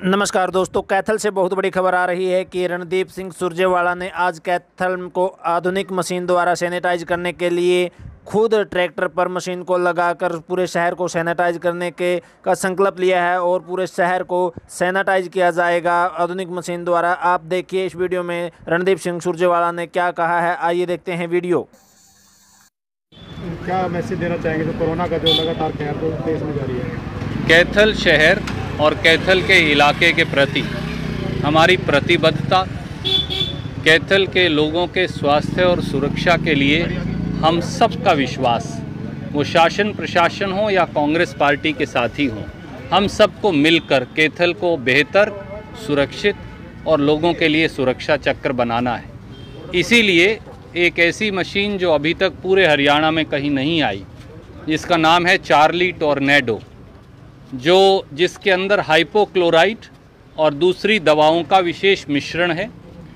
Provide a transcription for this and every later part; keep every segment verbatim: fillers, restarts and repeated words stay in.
नमस्कार दोस्तों, कैथल से बहुत बड़ी खबर आ रही है कि रणदीप सिंह सुरजेवाला ने आज कैथल को आधुनिक मशीन द्वारा सैनिटाइज करने के लिए खुद ट्रैक्टर पर मशीन को लगाकर पूरे शहर को सैनिटाइज करने के का संकल्प लिया है और पूरे शहर को सैनिटाइज किया जाएगा आधुनिक मशीन द्वारा। आप देखिए इस वीडियो में रणदीप सिंह सुरजेवाला ने क्या कहा है, आइए देखते हैं वीडियो। क्या मैसेज देना चाहेंगे जो कोरोना का जो लगातार कहर जो देश में जारी है? कैथल शहर और कैथल के इलाके के प्रति हमारी प्रतिबद्धता, कैथल के लोगों के स्वास्थ्य और सुरक्षा के लिए हम सब का विश्वास, वो शासन प्रशासन हो या कांग्रेस पार्टी के साथी हों, हम सबको मिलकर कैथल को बेहतर, सुरक्षित और लोगों के लिए सुरक्षा चक्र बनाना है। इसीलिए एक ऐसी मशीन जो अभी तक पूरे हरियाणा में कहीं नहीं आई, जिसका नाम है चार्ली टोर्नेडो, जो जिसके अंदर हाइपोक्लोराइट और दूसरी दवाओं का विशेष मिश्रण है।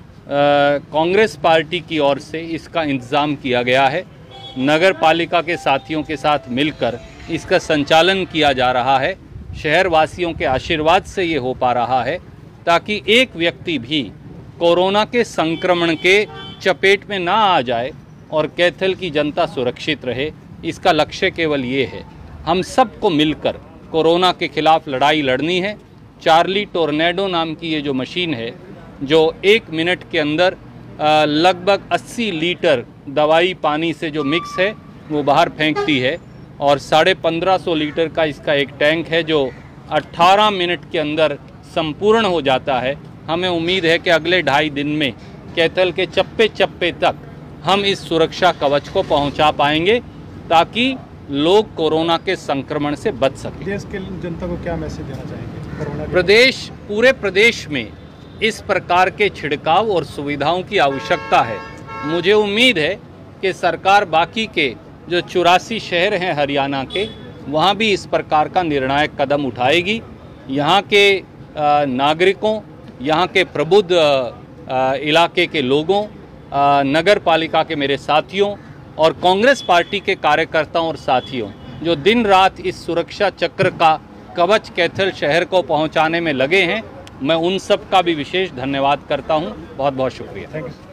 कांग्रेस पार्टी की ओर से इसका इंतज़ाम किया गया है। नगर पालिका के साथियों के साथ मिलकर इसका संचालन किया जा रहा है। शहर वासियों के आशीर्वाद से ये हो पा रहा है ताकि एक व्यक्ति भी कोरोना के संक्रमण के चपेट में ना आ जाए और कैथल की जनता सुरक्षित रहे। इसका लक्ष्य केवल ये है, हम सबको मिलकर कोरोना के खिलाफ लड़ाई लड़नी है। चार्ली टोर्नेडो नाम की ये जो मशीन है, जो एक मिनट के अंदर लगभग अस्सी लीटर दवाई पानी से जो मिक्स है वो बाहर फेंकती है और साढ़े पंद्रह सौ लीटर का इसका एक टैंक है जो अट्ठारह मिनट के अंदर संपूर्ण हो जाता है। हमें उम्मीद है कि अगले ढाई दिन में कैथल के चप्पे चप्पे तक हम इस सुरक्षा कवच को पहुंचा पाएंगे ताकि लोग कोरोना के संक्रमण से बच सकें। देश के जनता को क्या मैसेज देना चाहेंगे कोरोना? प्रदेश पूरे प्रदेश में इस प्रकार के छिड़काव और सुविधाओं की आवश्यकता है। मुझे उम्मीद है कि सरकार बाकी के जो चौरासी शहर हैं हरियाणा के, वहाँ भी इस प्रकार का निर्णायक कदम उठाएगी। यहाँ के नागरिकों, यहाँ के प्रबुद्ध इलाके के लोगों, नगर पालिका के मेरे साथियों और कांग्रेस पार्टी के कार्यकर्ताओं और साथियों जो दिन रात इस सुरक्षा चक्र का कवच कैथल शहर को पहुंचाने में लगे हैं, मैं उन सब का भी विशेष धन्यवाद करता हूं। बहुत बहुत शुक्रिया। Thank you.